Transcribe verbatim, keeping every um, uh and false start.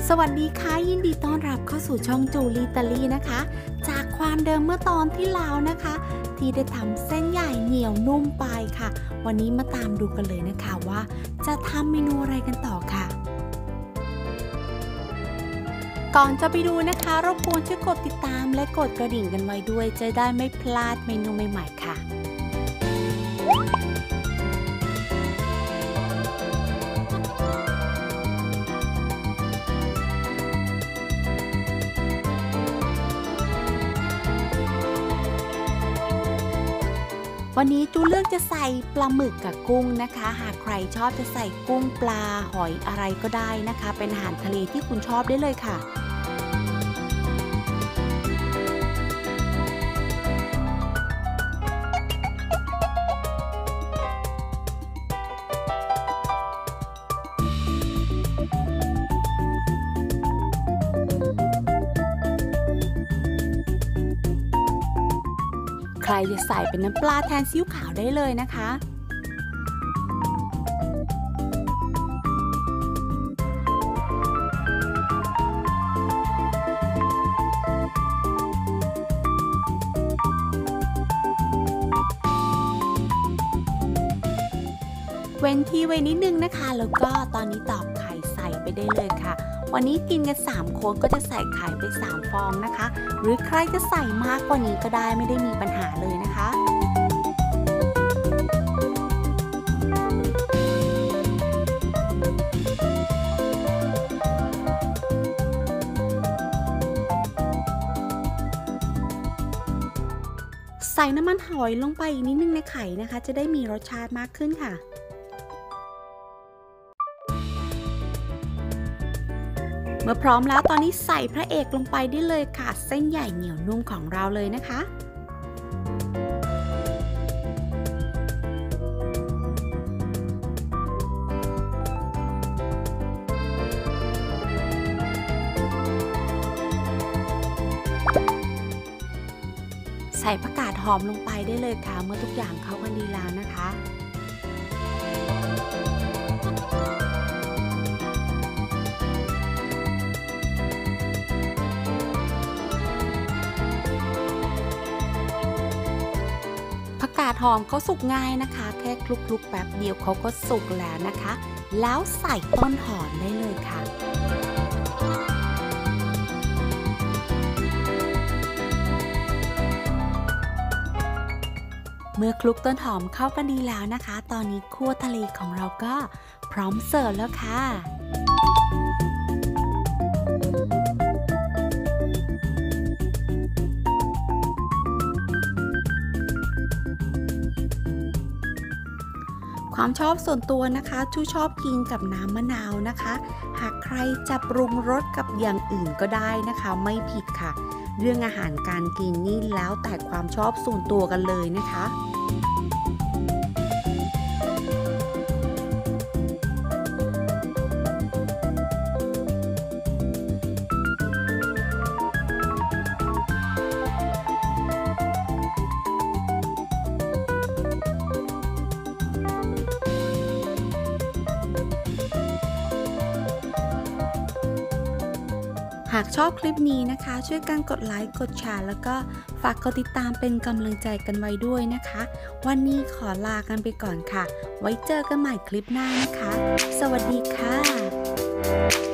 สวัสดีค่ะยินดีต้อนรับเข้าสู่ช่องจูลีตาลีนะคะจากความเดิมเมื่อตอนที่แล้วนะคะที่ได้ทำเส้นใหญ่เหนียวนุ่มไปค่ะวันนี้มาตามดูกันเลยนะคะว่าจะทำเมนูอะไรกันต่อค่ะก่อนจะไปดูนะคะรบกวนช่วยกดติดตามและกดกระดิ่งกันไว้ด้วยจะได้ไม่พลาดเมนูใหม่ๆค่ะวันนี้จูเลือกจะใส่ปลาหมึกกับกุ้งนะคะหากใครชอบจะใส่กุ้งปลาหอยอะไรก็ได้นะคะเป็นอาหารทะเลที่คุณชอบได้เลยค่ะใครจะใส่เป็นน้ำปลาแทนซีอิ๊วขาวได้เลยนะคะเว้นที่ไว้นิดนึงนะคะแล้วก็ตอนนี้ตอกไข่ใส่ไปได้เลยค่ะวันนี้กินกันสามคนก็จะใส่ไข่ไปสามฟองนะคะหรือใครจะใส่มากกว่านี้ก็ได้ไม่ได้มีปัญหาเลยนะคะใส่น้ำมันหอยลงไปอีกนิดนึงในไข่นะคะจะได้มีรสชาติมากขึ้นค่ะเมื่อพร้อมแล้วตอนนี้ใส่พระเอกลงไปได้เลยค่ะเส้นใหญ่เหนียวนุ่มของเราเลยนะคะใส่ผักกาดหอมลงไปได้เลยค่ะเมื่อทุกอย่างเข้ากันดีแล้วนะคะผักกาดหอมเขาสุกง่ายนะคะแค่คลุกๆแป๊บเดียวเขาก็สุกแล้วนะคะแล้วใส่ต้นหอมได้เลยค่ะเมื่อคลุกต้นหอมเข้ากันดีแล้วนะคะตอนนี้คั่วทะเลของเราก็พร้อมเสิร์ฟแล้วค่ะความชอบส่วนตัวนะคะชูชอบกินกับน้ำมะนาวนะคะหากใครจะปรุงรสกับอย่างอื่นก็ได้นะคะไม่ผิดค่ะเรื่องอาหารการกินนี่แล้วแต่ความชอบส่วนตัวกันเลยนะคะหากชอบคลิปนี้นะคะช่วยกันกดไลค์กดแชร์แล้วก็ฝากกดติดตามเป็นกำลังใจกันไว้ด้วยนะคะวันนี้ขอลากันไปก่อนค่ะไว้เจอกันใหม่คลิปหน้านะคะสวัสดีค่ะ